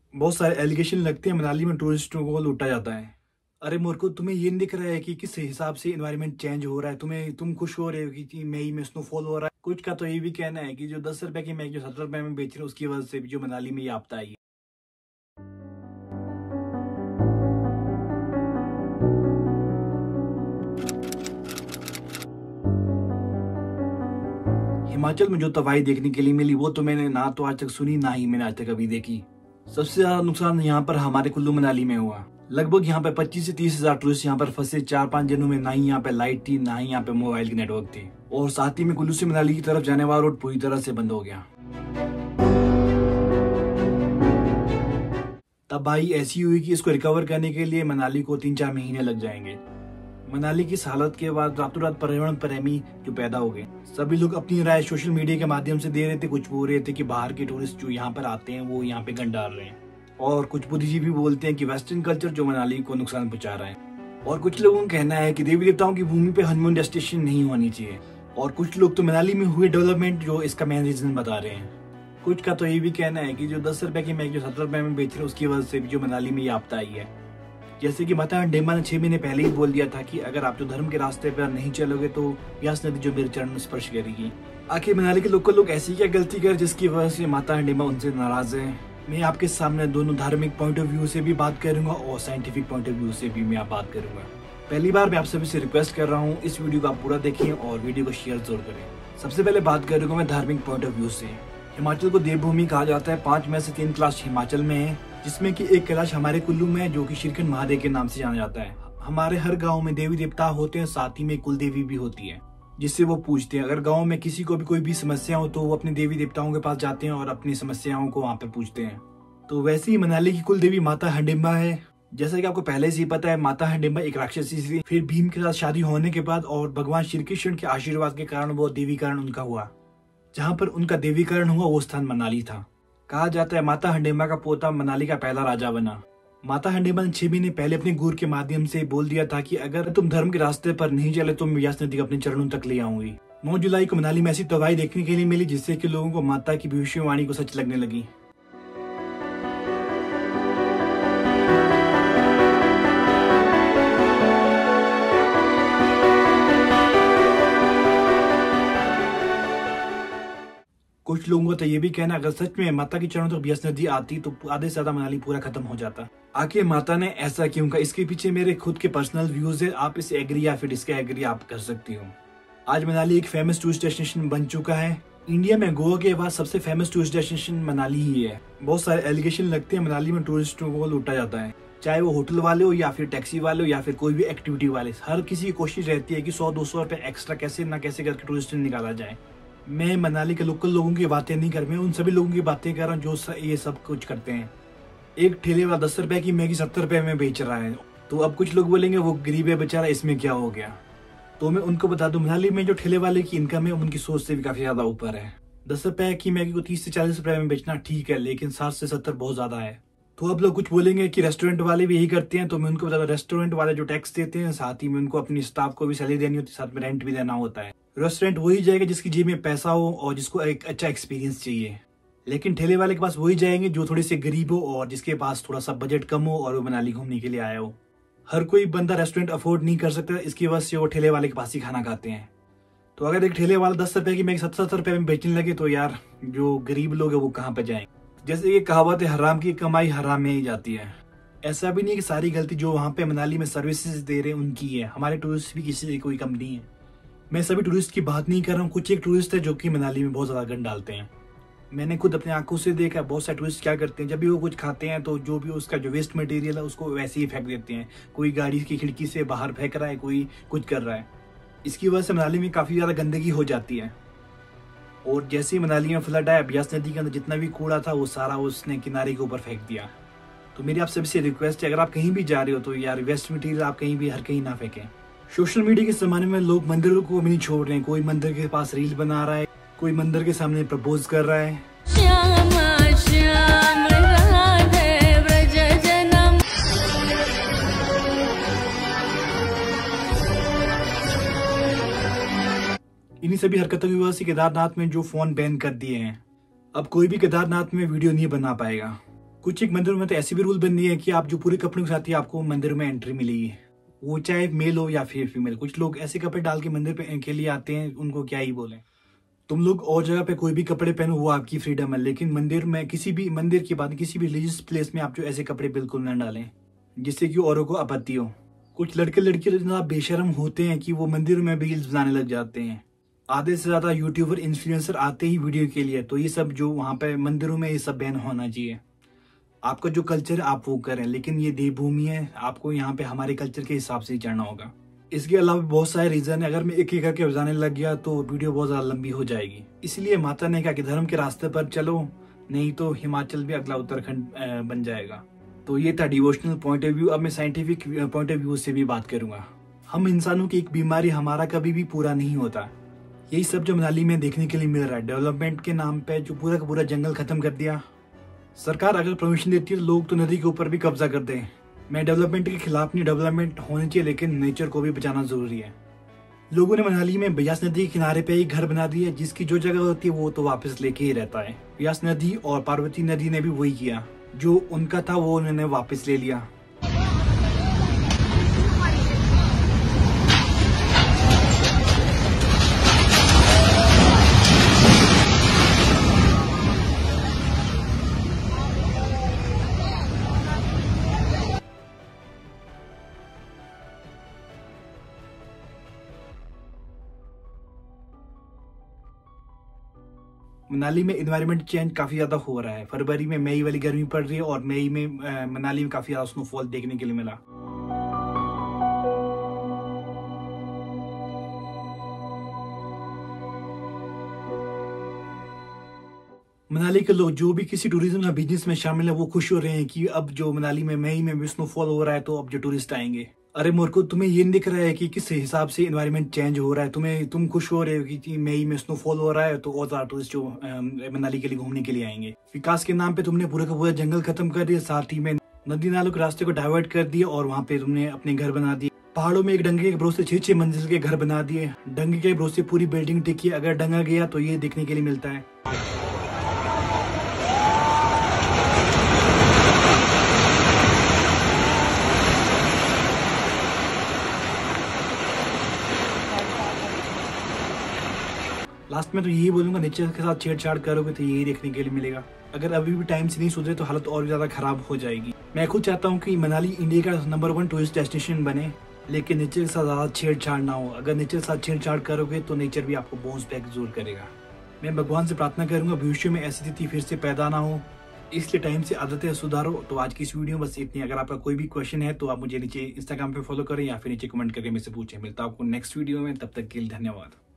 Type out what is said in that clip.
बहुत सारे एलिगेशन लगते हैं मनाली में टूरिस्टों को लूटा जाता है। अरे मूर्खो, तुम्हें ये नहीं दिख रहा है कि किस हिसाब से एनवायरनमेंट चेंज हो रहा है? तुम खुश हो रहे हो कि मई में स्नोफॉल हो रहा है? कुछ का तो ये भी कहना है कि जो 10 रुपए की मैगी जो 70 रुपए में बेच रहे हैं उसकी वजह से भी जो मनाली में ये आपदा आई है। हिमाचल में जो तबाही देखने के लिए मिली वो तो मैंने ना तो आज तक सुनी, ना ही मैंने आज तक कभी देखी। सबसे ज्यादा नुकसान यहाँ पर हमारे कुल्लू मनाली में हुआ। लगभग यहाँ पे 25 से 30 हजार टूरिस्ट यहाँ पर फंसे 4-5 दिनों में। ना ही यहाँ पे लाइट थी, ना ही यहाँ पे मोबाइल की नेटवर्क थी, और साथ ही में कुल्लू से मनाली की तरफ जाने वाला रोड पूरी तरह से बंद हो गया। तबाही ऐसी हुई कि इसको रिकवर करने के लिए मनाली को 3-4 महीने लग जाएंगे। मनाली की इस हालत के बाद रातों रात पर्यावरण प्रेमी जो पैदा हो गए, सभी लोग अपनी राय सोशल मीडिया के माध्यम से दे रहे थे। कुछ बोल रहे थे कि बाहर के टूरिस्ट जो यहाँ पर आते हैं वो यहाँ पे गंद डाल रहे हैं, और कुछ बुद्धिजीवी बोलते हैं कि वेस्टर्न कल्चर जो मनाली को नुकसान पहुंचा रहा है, और कुछ लोगों का कहना है कि देवी देवताओं की भूमि पे हनीमून डेस्टिनेशन नहीं होनी चाहिए, और कुछ लोग तो मनाली में हुए डेवलपमेंट जो इसका मेन रीजन बता रहे हैं। कुछ का तो ये भी कहना है कि जो 10 रुपए की मैगी जो 70 रुपए में बेच रहे हैं उसकी वजह से भी जो मनाली में ये आपदा आई है। जैसे कि माता हंडेम्बा ने 6 महीने पहले ही बोल दिया था कि अगर आप जो धर्म के रास्ते पर नहीं चलोगे तो ब्यास नदी जो मेरे चरण में स्पर्श करेगी। आखिर मनाली के लोकल लोग ऐसी क्या गलती कर जिसकी वजह से माता हंडेम्बा उनसे नाराज है? मैं आपके सामने दोनों धार्मिक पॉइंट ऑफ व्यू से भी बात करूंगा और साइंटिफिक पॉइंट ऑफ व्यू से भी मैं बात करूंगा। पहली बार मैं आप सभी से रिक्वेस्ट कर रहा हूँ, इस वीडियो को आप पूरा देखें और वीडियो को शेयर जरूर करें। सबसे पहले बात करूंगा मैं धार्मिक पॉइंट ऑफ व्यू से। हिमाचल को देवभूमि कहा जाता है। 5 में से 3 कैलाश हिमाचल में है, जिसमें कि एक कैलाश हमारे कुल्लू में है जो कि श्रीखंड महादेव के नाम से जाना जाता है। हमारे हर गांव में देवी देवता होते हैं, साथ ही में कुल देवी भी होती है जिससे वो पूछते हैं। अगर गांव में किसी को भी कोई भी समस्या हो तो वो अपने देवी देवताओं के पास जाते हैं और अपनी समस्याओं को वहाँ पर पूछते हैं। तो वैसे ही मनाली की कुल देवी माता हंडेम्बा है। जैसा कि आपको पहले से ही पता है, माता हंडेम्बा एक राक्षसी थी। फिर भीम के साथ शादी होने के बाद और भगवान श्री कृष्ण के आशीर्वाद के कारण वो देवीकरण उनका हुआ। जहाँ पर उनका देवीकरण हुआ वो स्थान मनाली था। कहा जाता है माता हंडेम्बा का पोता मनाली का पहला राजा बना। माता हंडेम्बा ने 6 महीने पहले अपने गुर के माध्यम से बोल दिया था कि अगर तुम धर्म के रास्ते पर नहीं चले तो मैं व्यास नदी को अपने चरणों तक ले आऊंगी। 9 जुलाई को मनाली में ऐसी तबाही देखने के लिए मिली जिससे कि लोगों को माता की भविष्यवाणी को सच लगने लगी। कुछ लोगों का तो ये भी कहना अगर सच में माता के चरणों तक ब्यास नदी आती तो आधे से ज्यादा मनाली पूरा खत्म हो जाता। आखिर माता ने ऐसा क्यों कहा, इसके पीछे मेरे खुद के पर्सनल व्यूज है। आप इसे एग्री या फिर इसके एग्री आप कर सकती हो। आज मनाली एक फेमस टूरिस्ट डेस्टिनेशन बन चुका है। इंडिया में गोवा के बाद सबसे फेमस टूरिस्ट डेस्टिनेशन मनाली ही है। बहुत सारे एलिगेशन लगते हैं मनाली में टूरिस्टों को लूटा जाता है, चाहे वो होटल वाले हो या फिर टैक्सी वाले हो या फिर कोई भी एक्टिविटी वाले। हर किसी की कोशिश रहती है कि 100-200 रुपए एक्स्ट्रा कैसे ना कैसे करके टूरिस्ट निकाला जाए। मैं मनाली के लोकल लोगों की बातें नहीं कर, मैं उन सभी लोगों की बातें कर रहा हूँ जो ये सब कुछ करते हैं। एक ठेले वाला 10 रुपए की मैगी 70 रुपए में बेच रहा है, तो अब कुछ लोग बोलेंगे वो गरीब है बेचारा, इसमें क्या हो गया। तो मैं उनको बता दूं, मनाली में जो ठेले वाले की इनकम है उनकी सोच से भी काफी ज्यादा ऊपर है। 10 रुपए की मैगी को 30 से 40 रुपए में बेचना ठीक है, लेकिन 60 से 70 बहुत ज्यादा है। तो अब लोग कुछ बोलेंगे कि रेस्टोरेंट वाले भी यही करते हैं, तो मैं उनको बता दूं रेस्टोरेंट वाले जो टैक्स देते हैं साथ ही में उनको अपनी स्टाफ को भी सैलरी देनी होती है, साथ में रेंट भी देना होता है। रेस्टोरेंट वही जाएगा जिसकी जेब में पैसा हो और जिसको एक अच्छा एक्सपीरियंस चाहिए, लेकिन ठेले वाले के पास वही जाएंगे जो थोड़े से गरीब हो और जिसके पास थोड़ा सा बजट कम हो और वो मनाली घूमने के लिए आया हो। हर कोई बंदा रेस्टोरेंट अफोर्ड नहीं कर सकता, इसकी वजह से वो ठेले वाले के पास ही खाना खाते हैं। तो अगर एक ठेले वाला 10 रुपए की मैगी 70 रुपए में बेचने लगे तो यार जो गरीब लोग है वो कहाँ पे जाएंगे। जैसे ये कहावत है, हराम की कमाई हराम में ही जाती है। ऐसा भी नहीं कि सारी गलती जो वहाँ पे मनाली में सर्विसेज दे रहे हैं उनकी है, हमारे टूरिस्ट भी किसी कोई कम नहीं है। मैं सभी टूरिस्ट की बात नहीं कर रहा हूँ, कुछ एक टूरिस्ट है जो कि मनाली में बहुत ज्यादा गंद डालते हैं। मैंने खुद अपनी आंखों से देखा बहुत सारे टूरिस्ट क्या करते हैं, जब भी वो कुछ खाते हैं तो जो भी उसका जो वेस्ट मटेरियल है उसको वैसे ही फेंक देते हैं। कोई गाड़ी की खिड़की से बाहर फेंक रहा है, कोई कुछ कर रहा है। इसकी वजह से मनाली में काफी ज्यादा गंदगी हो जाती है। और जैसे ही मनाली में फ्लड आया, ब्यास नदी के अंदर जितना भी कूड़ा था वो सारा उसने किनारे के ऊपर फेंक दिया। तो मेरी आप सभी से रिक्वेस्ट है, अगर आप कहीं भी जा रहे हो तो यार वेस्ट मटेरियल आप कहीं भी हर कहीं ना फेंकें। सोशल मीडिया के जमाने में लोग मंदिरों को भी नहीं छोड़ रहे हैं। कोई मंदिर के पास रील बना रहा है, कोई मंदिर के सामने प्रपोज कर रहा है। श्यामा श्याम राधे व्रज जनम। इन्हीं सभी हरकतों की वजह से केदारनाथ में जो फोन बैन कर दिए हैं, अब कोई भी केदारनाथ में वीडियो नहीं बना पाएगा। कुछ एक मंदिरों में तो ऐसी भी रूल बन रही है कि आप जो पूरे कपड़ों के साथ ही आपको मंदिर में एंट्री मिलेगी, वो चाहे मेल हो या फिर फीमेल। कुछ लोग ऐसे कपड़े डाल के मंदिर पे के लिए आते हैं, उनको क्या ही बोले। तुम लोग और जगह पे कोई भी कपड़े पहनो, वो आपकी फ्रीडम है, लेकिन मंदिर में, किसी भी मंदिर की बात, किसी भी रिलीजियस प्लेस में आप जो ऐसे कपड़े बिल्कुल न डालें जिससे कि औरों को आपत्ति हो। कुछ लड़के लड़कियां इतना बेशर्म होते हैं कि वो मंदिर में भी रील्स बनाने लग जाते हैं। आधे से ज्यादा यूट्यूबर इन्फ्लुएंसर आते ही वीडियो के लिए, तो ये सब जो वहाँ पे मंदिरों में ये सब बैन होना चाहिए। आपका जो कल्चर आप वो करें, लेकिन ये देवभूमि है, आपको यहाँ पे हमारे कल्चर के हिसाब से ही चढ़ना होगा। इसके अलावा बहुत सारे रीजन है, अगर मैं एक एक करके बताने लग गया तो वीडियो बहुत ज्यादा लंबी हो जाएगी। इसलिए माता ने कहा कि धर्म के रास्ते पर चलो, नहीं तो हिमाचल भी अगला उत्तराखंड बन जाएगा। तो ये था डिवोशनल पॉइंट ऑफ व्यू। अब मैं साइंटिफिक पॉइंट ऑफ व्यू से भी बात करूंगा। हम इंसानों की एक बीमारी हमारा कभी भी पूरा नहीं होता। यही सब जो मनाली में देखने के लिए मिल रहा है, डेवलपमेंट के नाम पे जो पूरा का पूरा जंगल खत्म कर दिया। सरकार अगर परमिशन देती है, लोग तो नदी के ऊपर भी कब्जा करते हैं। मैं डेवलपमेंट के खिलाफ नहीं, डेवलपमेंट होनी चाहिए, लेकिन नेचर को भी बचाना जरूरी है। लोगों ने मनाली में ब्यास नदी के किनारे पे ही घर बना दिया, जिसकी जो जगह होती है वो तो वापस लेके ही रहता है। ब्यास नदी और पार्वती नदी ने भी वही किया, जो उनका था वो उन्होंने वापस ले लिया। मनाली में इन्वायरमेंट चेंज काफी ज्यादा हो रहा है। फरवरी में मई वाली गर्मी पड़ रही है और मई में मनाली में काफी ज्यादा स्नोफॉल देखने के लिए मिला। मनाली के लोग जो भी किसी टूरिज्म या बिजनेस में शामिल है, वो खुश हो रहे हैं कि अब जो मनाली में मई में भी स्नोफॉल हो रहा है, तो अब जो टूरिस्ट आएंगे। अरे मूर्खों, तुम्हें ये नहीं दिख रहा है कि किस हिसाब से एनवायरनमेंट चेंज हो रहा है? तुम खुश हो रहे हो कि मई में स्नोफॉल हो रहा है, तो और ज्यादा टूरिस्ट जो मनाली के लिए घूमने के लिए आएंगे। विकास के नाम पे तुमने पूरा का पूरा जंगल खत्म कर दिया, साथ ही में नदी नालों के रास्ते को डाइवर्ट कर दिया और वहाँ पे तुमने अपने घर बना दिए। पहाड़ों में एक डंगे के भरोसे 6-6 मंजिल के घर बना दिए। डंगे के भरोसे पूरी बिल्डिंग टिकी। अगर डंगा गया तो ये देखने के लिए मिलता है। लास्ट में तो यही बोलूंगा, नेचर के साथ छेड़छाड़ करोगे तो यही देखने के लिए मिलेगा। अगर अभी भी टाइम से नहीं सुधरे तो हालत और ज्यादा खराब हो जाएगी। मैं खुद चाहता हूँ कि मनाली इंडिया का नंबर 1 टूरिस्ट डेस्टिनेशन बने, लेकिन नेचर के साथ ज्यादा छेड़छाड़ ना हो। अगर नेचर के साथ छेड़छाड़ करोगे तो नेचर भी आपको बाउंस बैक जरूर करेगा। मैं भगवान से प्रार्थना करूंगा भविष्य में ऐसी स्थिति फिर से पैदा ना हो, इसलिए टाइम से आदतें सुधारो। तो आज की इस वीडियो बस इतनी। अगर आपका कोई भी क्वेश्चन है तो आप मुझे नीचे इंस्टाग्राम पे फॉलो करें या फिर नीचे कमेंट करके मुझसे पूछें। मिलता हूं आपको नेक्स्ट वीडियो में, तब तक के लिए धन्यवाद।